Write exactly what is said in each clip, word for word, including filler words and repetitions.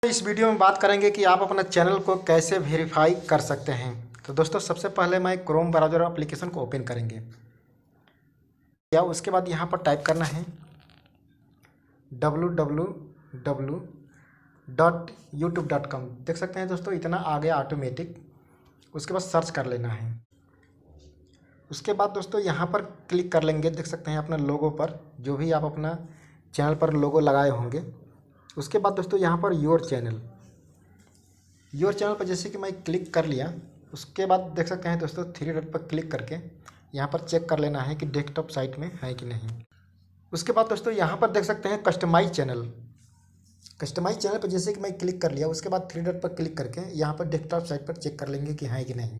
इस वीडियो में बात करेंगे कि आप अपना चैनल को कैसे वेरीफाई कर सकते हैं। तो दोस्तों सबसे पहले मैं क्रोम ब्राउज़र एप्लीकेशन को ओपन करेंगे या उसके बाद यहाँ पर टाइप करना है W W W dot YouTube dot com. देख सकते हैं दोस्तों इतना आ गया ऑटोमेटिक। उसके बाद सर्च कर लेना है। उसके बाद दोस्तों यहाँ पर क्लिक कर लेंगे। देख सकते हैं अपना लोगो पर, जो भी आप अपना चैनल पर लोगो लगाए होंगे। उसके बाद दोस्तों यहाँ per your channel your channel पर जैसे कि मैं क्लिक कर लिया। उसके बाद देख सकते हैं दोस्तों थ्री डॉट पर क्लिक करके यहाँ पर चेक कर लेना है कि डेस्कटॉप साइट में है कि नहीं। उसके बाद दोस्तों यहाँ पर देख सकते हैं कस्टमाइज चैनल कस्टमाइज चैनल पर जैसे कि मैं क्लिक कर लिया। उसके बाद थ्री डॉट पर क्लिक करके यहाँ पर डेस्कटॉप साइट पर चेक कर लेंगे कि है कि नहीं।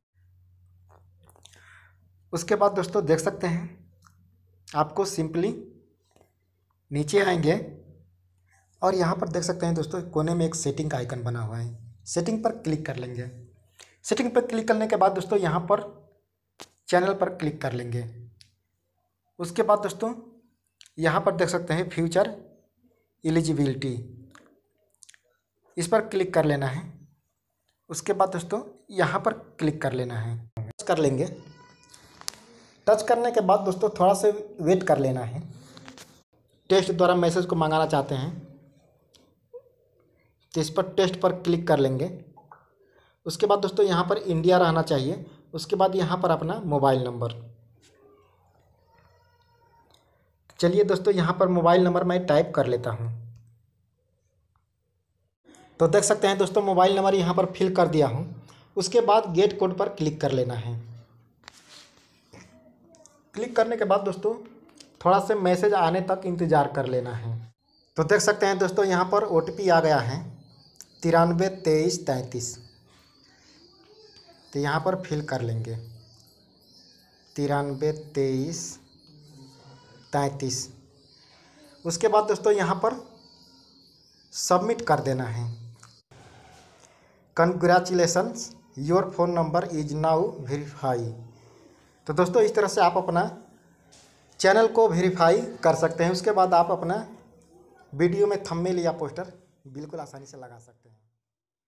उसके बाद दोस्तों देख सकते हैं आपको सिंपली नीचे आएंगे और यहाँ पर देख सकते हैं दोस्तों कोने में एक सेटिंग का आइकन बना हुआ है। सेटिंग पर क्लिक कर लेंगे। सेटिंग पर क्लिक करने के बाद दोस्तों यहाँ पर चैनल पर क्लिक कर लेंगे। उसके बाद दोस्तों यहाँ पर देख सकते हैं फ्यूचर एलिजिबिलिटी, इस पर क्लिक कर लेना है। उसके बाद दोस्तों यहाँ पर क्लिक कर लेना है, टच कर लेंगे। टच करने के बाद दोस्तों थोड़ा सा वेट कर लेना है। टेस्ट द्वारा मैसेज को मंगाना चाहते हैं तो इस पर टेस्ट पर क्लिक कर लेंगे। उसके बाद दोस्तों यहाँ पर इंडिया रहना चाहिए। उसके बाद यहाँ पर अपना मोबाइल नंबर, चलिए दोस्तों यहाँ पर मोबाइल नंबर मैं टाइप कर लेता हूँ। तो देख सकते हैं दोस्तों मोबाइल नंबर यहाँ पर फिल कर दिया हूँ। उसके बाद गेट कोड पर क्लिक कर लेना है। क्लिक करने के बाद दोस्तों थोड़ा सा मैसेज आने तक इंतज़ार कर लेना है। तो देख सकते हैं दोस्तों यहाँ पर ओ टी पी आ गया है तिरानवे तेईस तैंतीस। तो यहाँ पर फिल कर लेंगे तिरानवे तेईस तैंतीस। उसके बाद दोस्तों यहाँ पर सबमिट कर देना है। Congratulations your phone number is now verify. तो दोस्तों इस तरह से आप अपना चैनल को वेरीफाई कर सकते हैं। उसके बाद आप अपना वीडियो में थंबनेल या पोस्टर बिल्कुल आसानी से लगा सकते हैं।